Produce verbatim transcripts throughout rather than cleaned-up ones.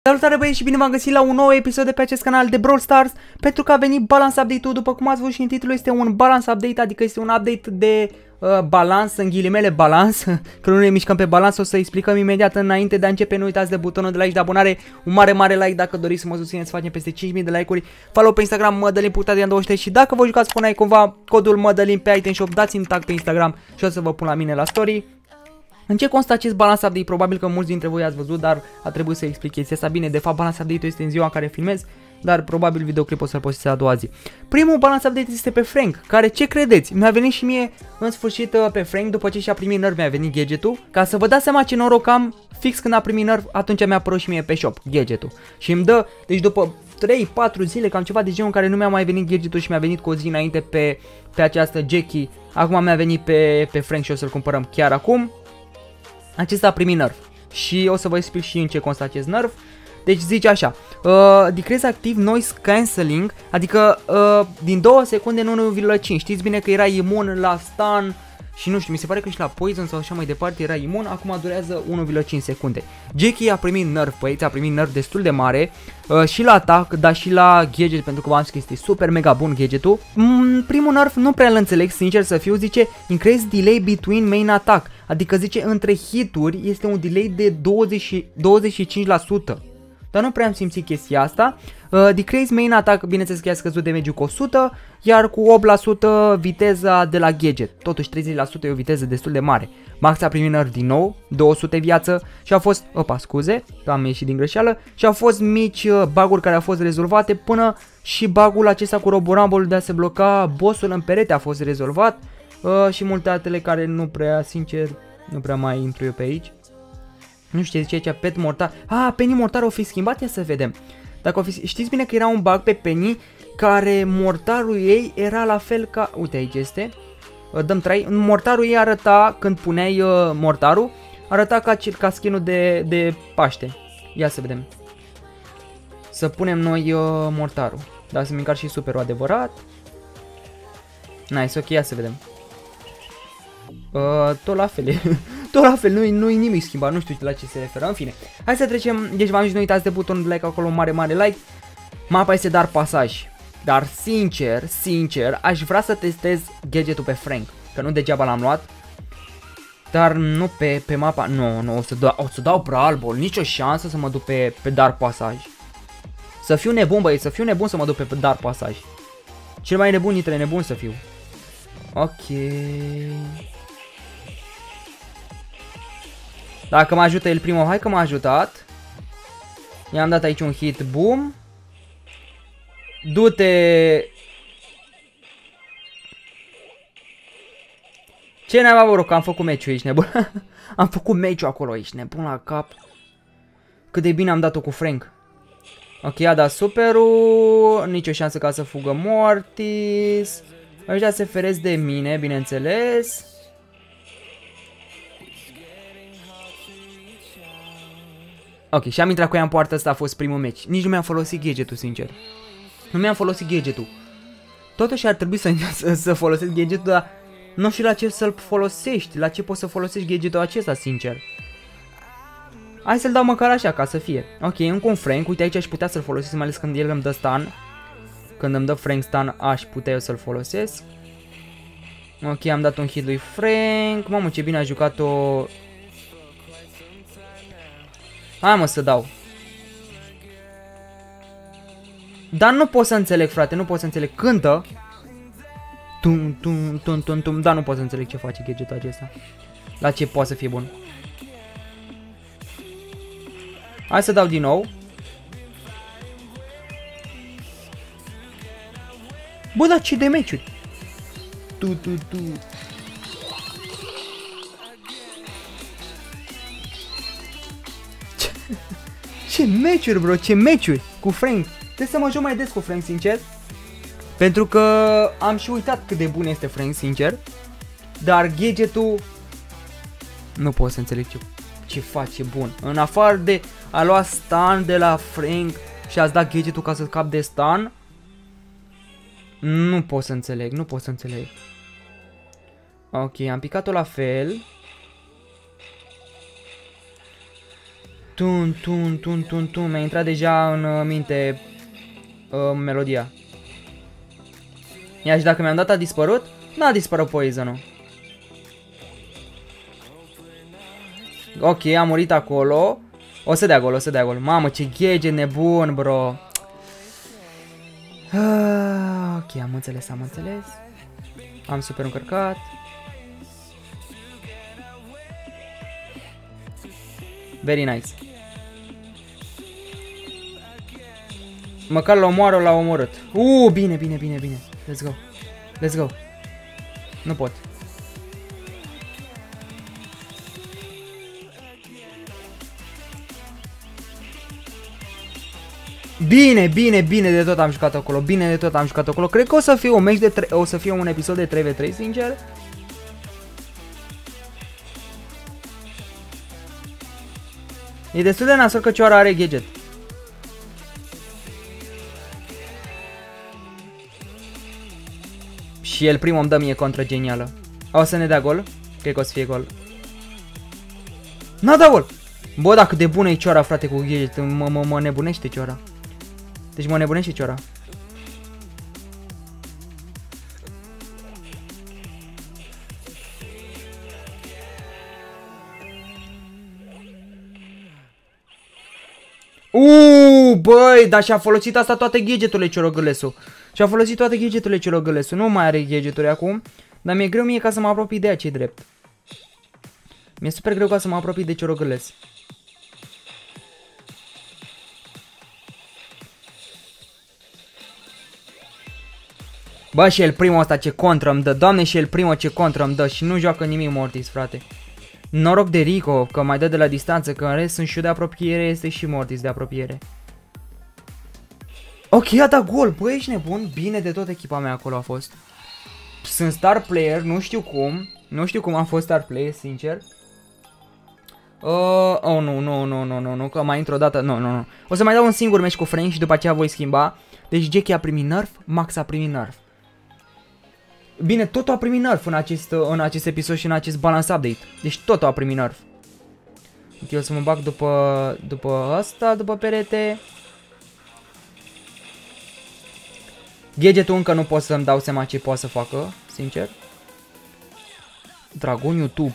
Salutare băieți și bine v-am găsit la un nou episod de pe acest canal de Brawl Stars. Pentru că a venit balance update-ul, după cum ați văzut și în titlu, este un balance update, adică este un update de uh, balans, în ghilimele balans, că nu ne mișcăm pe balans, o să explicăm imediat. Înainte de a începe, nu uitați de butonul de like, de abonare, un mare, mare like dacă doriți să mă susțineți, facem peste cinci mii de like-uri, follow pe Instagram Mădălin punct Adrian douăzeci și trei și dacă vă jucați puneai cumva codul Mădălin pe Item Shop, dați-mi tag pe Instagram și o să vă pun la mine la story. În ce constă acest balance update? Probabil că mulți dintre voi ați văzut, dar a trebuit să explic chestia asta. Bine, de fapt balance update-ul este în ziua în care filmez, dar probabil videoclipul o să-l postez a doua zi. Primul balance update este pe Frank, care, ce credeți, mi-a venit și mie în sfârșit pe Frank, după ce și-a primit nerf, mi-a venit gadgetul. Ca să vă dați seama ce noroc am, fix când a primit nerf, atunci mi-a apărut și mie pe shop gadgetul. Și îmi dă, deci după trei patru zile, cam ceva de genul în care nu mi-a mai venit gadgetul și mi-a venit cu o zi înainte pe, pe această Jackie, acum mi-a venit pe, pe Frank și o să-l cumpărăm chiar acum. Acesta a primit nerf și o să vă explic și în ce constă acest nerf. Deci zice așa, uh, decrease active noise cancelling, adică uh, din două secunde în unu virgulă cinci. Știți bine că era imun la stun și nu știu, mi se pare că și la poison sau așa mai departe era imun, acum durează unu virgulă cinci secunde. Jackie a primit nerf, băieți, a primit nerf destul de mare uh, și la atac, dar și la gadget, pentru că v-am zis că este super mega bun gadgetul. Mm, primul nerf nu prea îl înțeleg, sincer să fiu, zice increase delay between main attack, adică zice între hituri este un delay de douăzeci, douăzeci și cinci la sută. Dar nu prea am simțit chestia asta. Uh, decrease main attack, bineînțeles că i-a scăzut damage-ul cu o sută, iar cu opt la sută viteza de la gadget. Totuși treizeci la sută e o viteză destul de mare. Max a primit nerf din nou, două sute viață și a fost, opa, scuze, că am ieșit din greșeală, și au fost mici uh, bug-uri care au fost rezolvate până și bug-ul acesta cu Roborumble de a se bloca bossul în perete a fost rezolvat uh, și multe altele care nu prea, sincer, nu prea mai intru eu pe aici. Nu știu, zice aici pet mortar. Ah, Penny mortar o fi schimbat, ia să vedem. Dacă o fi... Știți bine că era un bug pe Penny care mortarul ei era la fel ca... Uite, aici este. Dăm trai. Mortarul ei arăta, când puneai uh, mortarul, arăta ca, ca skin-ul de, de Paște. Ia să vedem. Să punem noi uh, mortarul. Da, să mâncar și superul adevărat. Nice, ok, ia să vedem. Uh, tot la fel, tot la fel, nu-i nu-i nimic schimbat, nu știu la ce se referă, în fine. Hai să trecem, deci v-am zis, nu uitați de butonul de like acolo, un mare, mare like. Mapa este dar pasaj, dar sincer, sincer, aș vrea să testez gadgetul pe Frank, că nu degeaba l-am luat. Dar nu pe, pe mapa, nu, nu, o să dau, o să dau Brawl Ball, nicio șansă să mă duc pe, pe dar pasaj. Să fiu nebun, băi, să fiu nebun să mă duc pe dar pasaj. Cel mai nebun dintre nebun să fiu. Ok. Dacă mă ajută el primul, hai că m-a ajutat. I-am dat aici un hit, boom. Du-te. Ce ne-am avut, că am făcut meciul aici, nebun. Am făcut meciul acolo aici, nebun la cap. Cât de bine am dat-o cu Frank. Ok, a dat superul. Nicio șansă ca să fugă Mortis. Ăștia se feresc de mine, bineînțeles. Ok, și am intrat cu ea în poartă, asta a fost primul meci. Nici nu mi-am folosit gadgetul, sincer. Nu mi-am folosit gadgetul. Totuși ar trebui să, să, să folosesc gadgetul, dar nu știu la ce să-l folosești. La ce poți să folosești gadgetul acesta, sincer. Hai să-l dau măcar așa, ca să fie. Ok, încă un Frank, uite aici aș putea să-l folosesc, mai ales când el îmi dă stun. Când îmi dă Frank stun, aș putea eu să-l folosesc. Ok, am dat un hit lui Frank. Mamă, ce bine a jucat-o. Hai mă să dau. Dar nu pot să înțeleg, frate, nu pot să înțeleg. Cântă. Tum, tum, tum, tum, tum. Dar nu pot să înțeleg ce face gadgetul acesta. La ce poate să fie bun. Hai să dau din nou. Bă, dar ce de meciuri. Tu, tu, tu. Ce meciuri, bro, ce meciuri cu Frank. Trebuie să mă joc mai des cu Frank, sincer. Pentru că am și uitat cât de bun este Frank, sincer. Dar gadgetul nu pot să înțeleg ce, ce face bun. În afară de a lua stun de la Frank și a-ți dat gadgetul ca să scap de stun, nu pot să înțeleg, nu pot să înțeleg. Ok, am picat-o la fel. Tun, tun, tun, tun, tun. Mi-a intrat deja în uh, minte uh, melodia. Ia și dacă mi-am dat a dispărut? N-a dispărut poison-ul. Ok, a murit acolo. O să dea gol, o să dea gol. Mamă, ce ghege nebun, bro. Ah, ok, am înțeles, am înțeles. Am super încărcat. Very nice. Măcar l-omoară, l-a omorât. Uh, bine, bine, bine, bine. Let's go. Let's go. Nu pot. Bine, bine, bine de tot am jucat acolo. Bine de tot am jucat acolo. Cred că o să fie un match de o să fie un episod de trei v trei, sincer. E destul de nasol că Cioara are gadget. Și el primul îmi dă mie contra genială. O să ne dea gol? Cred că o să fie gol. N-a dat gol! Bă, dacă de bună e Cioara, frate, cu gadget. Mă, mă, mă nebunește Cioara. Deci mă nebunește Cioara. Uuu, băi, dar și-a folosit asta toate gadgeturile Ciorogălesu. Și-a folosit toate gadgeturile Ciorogălesu. Nu mai are gadgeturi acum. Dar mi-e greu mie ca să mă apropii de ce drept. Mi-e super greu ca să mă apropii de Ciorogăles. Bă, și el primul ăsta ce contră îmi dă. Doamne, și el primul ce contră îmi dă. Și nu joacă nimic Mortis, frate. Noroc de Rico, că mai dă de la distanță. Că în rest sunt și eu de apropiere. Este și Mortis de apropiere. Ok, a dat gol. Bă, ești nebun. Bine de tot echipa mea acolo a fost. Sunt star player, nu știu cum. Nu știu cum am fost star player, sincer. Uh, oh, nu, nu, nu, nu, nu, nu, că mai intru o dată. Nu, nu, nu. O să mai dau un singur meci cu Frank și după aceea voi schimba. Deci Jackie a primit nerf, Max a primit nerf. Bine, totul a primit nerf în acest, în acest episod și în acest balance update. Deci totul a primit nerf. Ok, o să mă bag după, după asta, după perete. Gadgetul încă nu pot să-mi dau seama ce poate să facă, sincer. Dragon YouTube.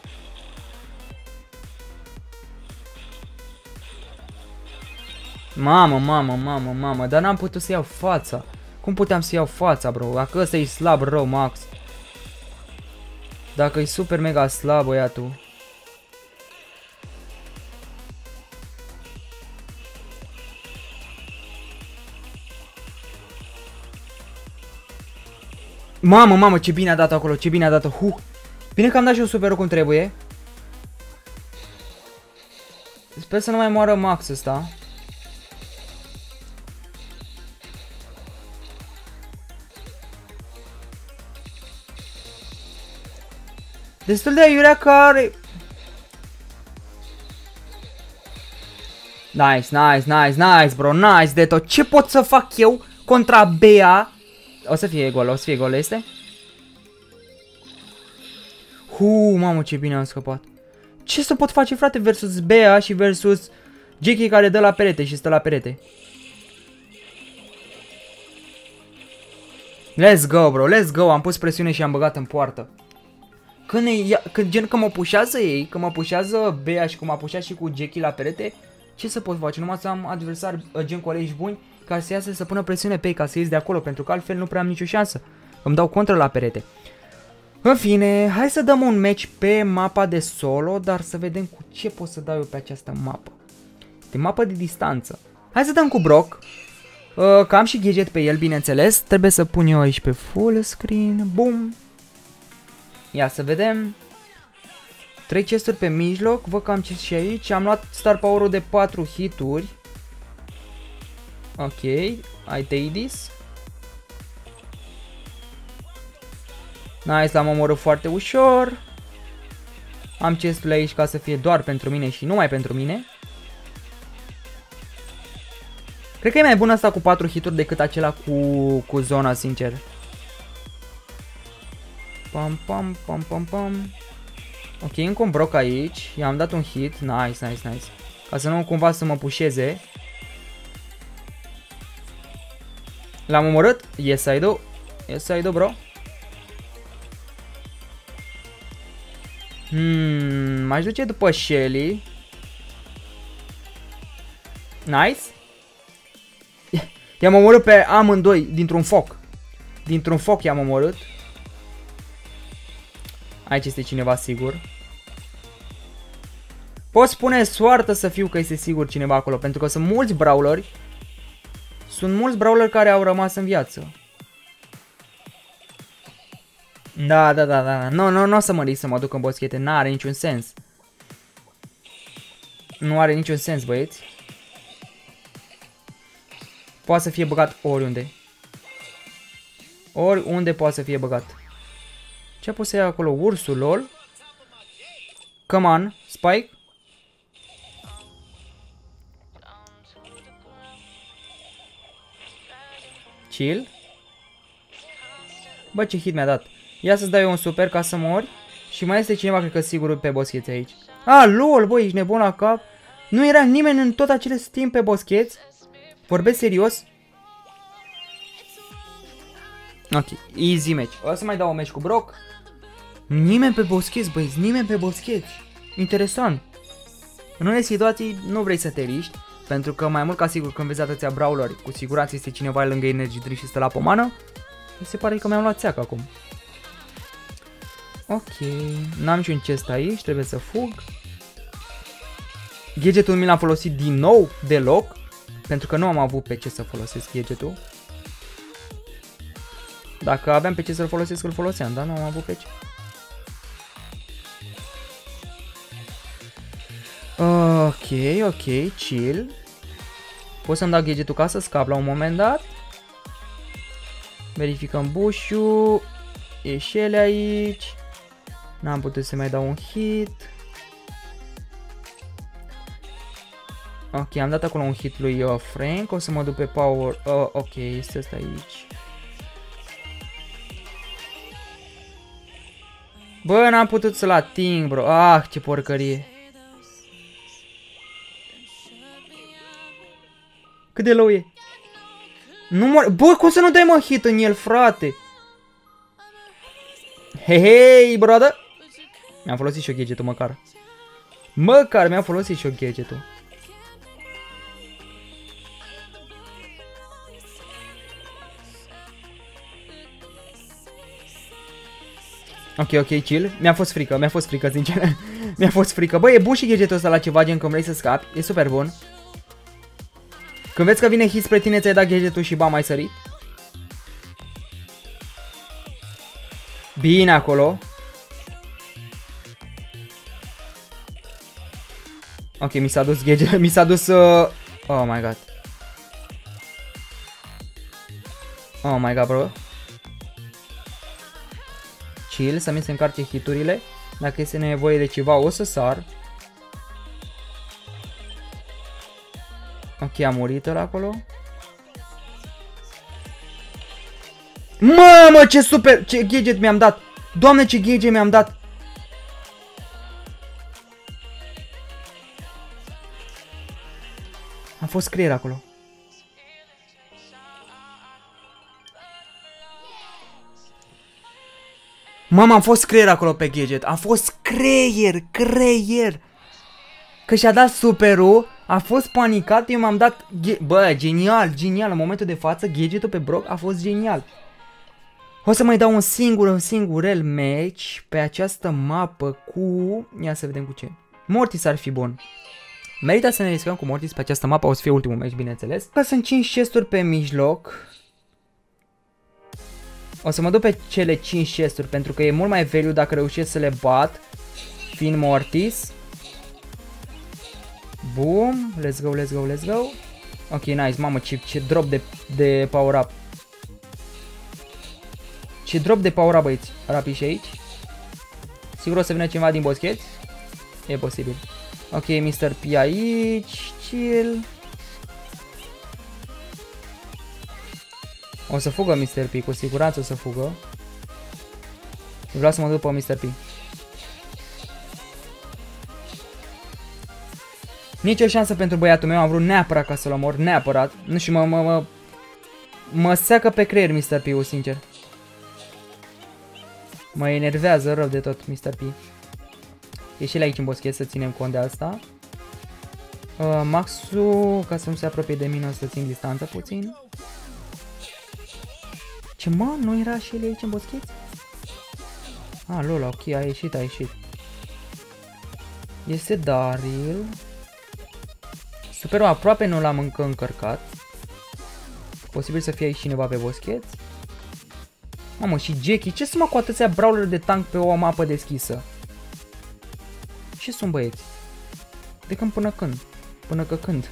Mamă, mamă, mamă, mamă, dar n-am putut să iau fața. Cum puteam să iau fața, bro? Dacă ăsta e slab rău, Max. Dacă e super mega slab, băiatul. Mamă, mamă, ce bine a dat acolo, ce bine a dat-o. Huh. Bine că am dat și eu superul cum trebuie. Sper să nu mai moară Max ăsta. Destul de aiurea care... Nice, nice, nice, nice, bro, nice de tot. Ce pot să fac eu contra Bea? O să fie gol, o să fie gol, este? Huu, mamă, ce bine am scăpat. Ce să pot face, frate, versus Bea și versus Jackie care dă la perete și stă la perete? Let's go, bro, let's go, am pus presiune și am băgat în poartă. Când, e, când gen că mă pușează ei, că mă pușează Bea și cum m-a pușat și cu Jackie la perete, ce să pot face? Numai să am adversari gen colegi buni ca să iasă să pună presiune pe ei, ca să ies de acolo, pentru că altfel nu prea am nicio șansă. Îmi dau contră la perete. În fine, hai să dăm un match pe mapa de solo, dar să vedem cu ce pot să dau eu pe această mapă. De mapă de distanță. Hai să dăm cu Brock. Uh, că am și gadget pe el, bineînțeles. Trebuie să pun eu aici pe full screen. Bum. Ia să vedem. trei chesturi pe mijloc. Văd că am chest și aici. Am luat star power-ul de patru hituri. Ok. I take this. Nice, l-am omorât foarte ușor. Am chestul aici ca să fie doar pentru mine și numai pentru mine. Cred că e mai bun asta cu patru hituri decât acela cu, cu zona, sincer. Pam, pam, pam, pam, pam. Ok, încă un Brock aici. I-am dat un hit. Nice, nice, nice. Ca să nu cumva să mă pușeze. L-am omorât? Yes, I do. Yes, I do, bro. Hmm, m-aș duce după Shelly. Nice. I-am omorât pe amândoi dintr-un foc. Dintr-un foc i-am omorât. Aici este cineva sigur. Pot spune soartă să fiu că este sigur cineva acolo, pentru că sunt mulți brawleri. Sunt mulți brawleri care au rămas în viață. Da, da, da, da. Nu, nu, nu o să mă risc să mă duc în boschete. N-are niciun sens. Nu are niciun sens, băieți. Poate să fie băgat oriunde. Oriunde poate să fie băgat. Ce a pus să ia acolo? Ursul, lol. Come on, Spike. Chill. Bă, ce hit mi-a dat. Ia să-ți dau eu un super ca să mori. Și mai este cineva, cred că sigur, pe boscheți aici. Ah, lol, bă, ești nebun la cap. Nu era nimeni în tot acel timp pe boscheți. Vorbesc serios. Ok, easy match. O să mai dau un match cu Brock. Nimeni pe boscheți, băieți, nimeni pe boscheți. Interesant. În unele situații nu vrei să te riști, pentru că mai mult ca sigur când vezi atâția brawleri, cu siguranță este cineva lângă energy drink și stă la pomană. Mi se pare că mi-am luat țeacă acum. Ok, n-am niciun chest aici, trebuie să fug. Gadgetul mi l-am folosit din nou deloc, pentru că nu am avut pe ce să folosesc gadgetul. Dacă aveam pe ce să-l folosesc, îl foloseam, dar nu am avut pe ce. Ok, ok, chill. Pot să-mi dau gadgetul ca să scap la un moment dat. Verificăm bush-ul. E Shelly aici. N-am putut să mai dau un hit. Ok, am dat acolo un hit lui uh, Frank. O să mă duc pe power. Uh, ok, este ăsta aici. Bă, n-am putut să-l ating, bro. Ah, ce porcărie. Cât de low e? Nu mor... Bă, cum să nu dai mă hit în el, frate? Hei, hei, brother. Mi-am folosit și eu gadgetul măcar. Măcar mi-am folosit și eu gadgetul. Ok, ok, chill. Mi-a fost frică, mi-a fost frică, sincer. Mi-a fost frică. Bă, e bun și gadgetul ăsta la ceva, gen când vrei să scapi. E super bun. Când vezi că vine hit spre tine, ți-ai dat gadgetul și bam, ai sărit. Bine acolo. Ok, mi s-a dus gadget, mi s-a dus... Uh... Oh my god. Oh my god, bro. Chill, să mi se încarce hiturile. Dacă este nevoie de ceva, o să sar. Ok, a murit ăla acolo. Mamă, ce super, ce gadget mi-am dat. Doamne, ce gadget mi-am dat. Am fost creier acolo. Mamă, am fost creier acolo pe gadget. Am fost creier, creier. Că și-a dat superul. A fost panicat, eu m-am dat... Bă, genial, genial. În momentul de față, gadgetul pe Brock a fost genial. O să mai dau un singur, un singurel match pe această mapă cu... Ia să vedem cu ce. Mortis ar fi bun. Merită să ne riscăm cu Mortis pe această mapă, o să fie ultimul match, bineînțeles. Că sunt cinci chesturi pe mijloc. O să mă duc pe cele cinci chesturi pentru că e mult mai value dacă reușesc să le bat, fiind Mortis. Boom, let's go, let's go, let's go. Ok, nice, mamă, ce, ce drop de, de power up. Ce drop de power up, băieți, rapid și aici. Sigur o să vină cineva din boscheți? E posibil. Ok, mister P aici, chill. O să fugă mister P, cu siguranță o să fugă. Vreau să mă duc pe mister P. Nici o șansă pentru băiatul meu, am vrut neapărat ca să-l omor, neapărat. Nu știu, mă, mă, mă, mă seacă pe creier mister P-ul, sincer. Mă enervează rău de tot mister P. E și el aici în boschet, să ținem cont de asta. Uh, Maxul, ca să nu se apropie de mine, o să țin distanță puțin. Ce mă? Nu era și el aici în boschet? Ah, lol, ok, a ieșit, a ieșit. Este Daryl. Super, aproape nu l-am încă încărcat. Posibil să fie aici cineva pe boschet. Mamă, și Jackie, ce sunt mă cu atâția brawler de tank pe o mapă deschisă? Ce sunt băieți? De când până când? Până că când?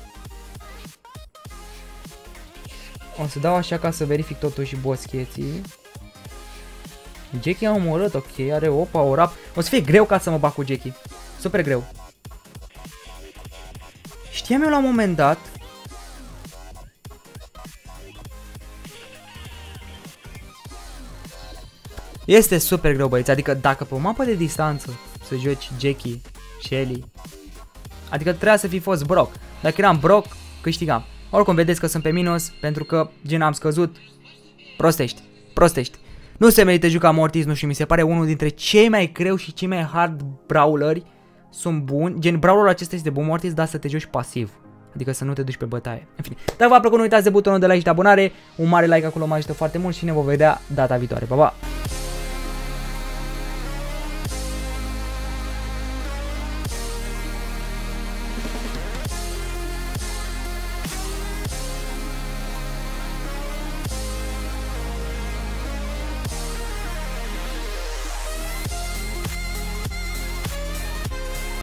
O să dau așa ca să verific totuși boscheții. Jackie a omorât, ok, are opa, o rap. O să fie greu ca să mă bag cu Jackie. Super greu. Știam eu la un moment dat. Este super greu, băieți, adică dacă pe o mapă de distanță să joci Jackie, Shelly, adică trebuia să fi fost Brock. Dacă eram Brock, câștigam. Oricum vedeți că sunt pe minus, pentru că gen am scăzut. Prostești, prostești. Nu se merită juca Mortis, nu știu, mi se pare unul dintre cei mai greu și cei mai hard brawleri. Sunt buni, gen brawlerul acesta este bun Mortis, dar să te joci pasiv. Adică să nu te duci pe bătaie. În fine, dacă v-a plăcut, nu uitați de butonul de like și de abonare. Un mare like acolo mă ajută foarte mult și ne vom vedea data viitoare. Pa, pa!